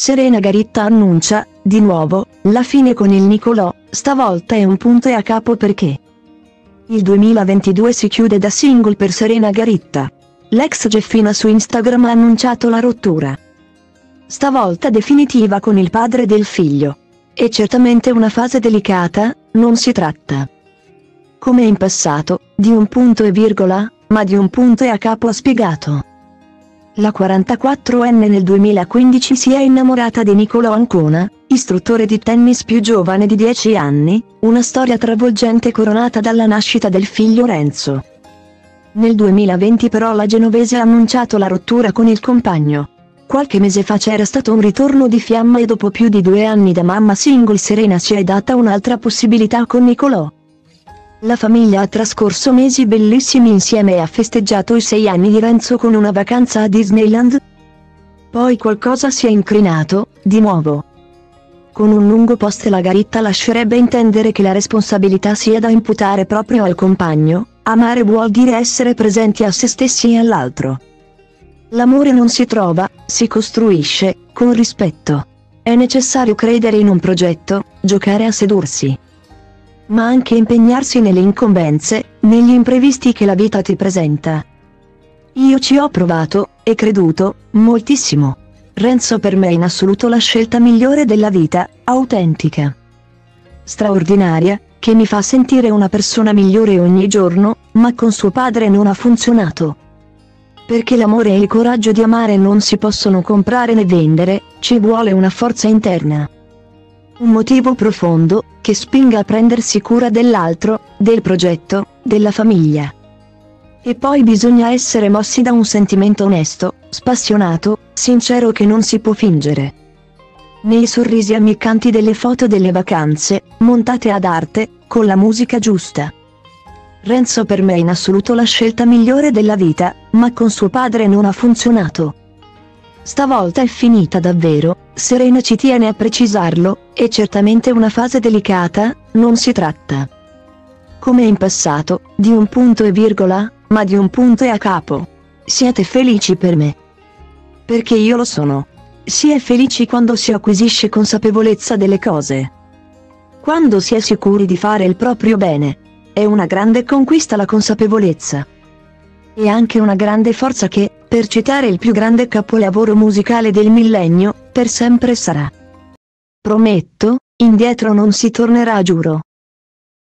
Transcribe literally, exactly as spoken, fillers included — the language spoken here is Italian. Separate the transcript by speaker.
Speaker 1: Serena Garitta annuncia, di nuovo, la fine con il Nicolò, stavolta è un punto e a capo perché il duemilaventidue si chiude da single per Serena Garitta. L'ex Geffina su Instagram ha annunciato la rottura, stavolta definitiva con il padre del figlio. È certamente una fase delicata, non si tratta, come in passato, di un punto e virgola, ma di un punto e a capo, ha spiegato. La quarantaquattrenne nel duemilaquindici si è innamorata di Nicolò Ancona, istruttore di tennis più giovane di dieci anni, una storia travolgente coronata dalla nascita del figlio Renzo. Nel duemilaventi però la genovese ha annunciato la rottura con il compagno. Qualche mese fa c'era stato un ritorno di fiamma e dopo più di due anni da mamma single Serena si è data un'altra possibilità con Nicolò. La famiglia ha trascorso mesi bellissimi insieme e ha festeggiato i sei anni di Renzo con una vacanza a Disneyland. Poi qualcosa si è incrinato, di nuovo. Con un lungo post la Garitta lascerebbe intendere che la responsabilità sia da imputare proprio al compagno. Amare vuol dire essere presenti a se stessi e all'altro. L'amore non si trova, si costruisce, con rispetto. È necessario credere in un progetto, giocare a sedursi, ma anche impegnarsi nelle incombenze, negli imprevisti che la vita ti presenta. Io ci ho provato, e creduto, moltissimo. Renzo per me è in assoluto la scelta migliore della vita, autentica, straordinaria, che mi fa sentire una persona migliore ogni giorno, ma con suo padre non ha funzionato. Perché l'amore e il coraggio di amare non si possono comprare né vendere, ci vuole una forza interna. Un motivo profondo, che spinga a prendersi cura dell'altro, del progetto, della famiglia. E poi bisogna essere mossi da un sentimento onesto, spassionato, sincero che non si può fingere. Nei sorrisi ammiccanti delle foto delle vacanze, montate ad arte, con la musica giusta. Renzo per me è in assoluto la scelta migliore della vita, ma con suo padre non ha funzionato. Stavolta è finita davvero, Serena ci tiene a precisarlo, è certamente una fase delicata, non si tratta, come in passato, di un punto e virgola, ma di un punto e a capo. Siete felici per me, perché io lo sono. Si è felici quando si acquisisce consapevolezza delle cose, quando si è sicuri di fare il proprio bene. È una grande conquista la consapevolezza. E anche una grande forza che, per citare il più grande capolavoro musicale del millennio, per sempre sarà. Prometto, indietro non si tornerà, giuro.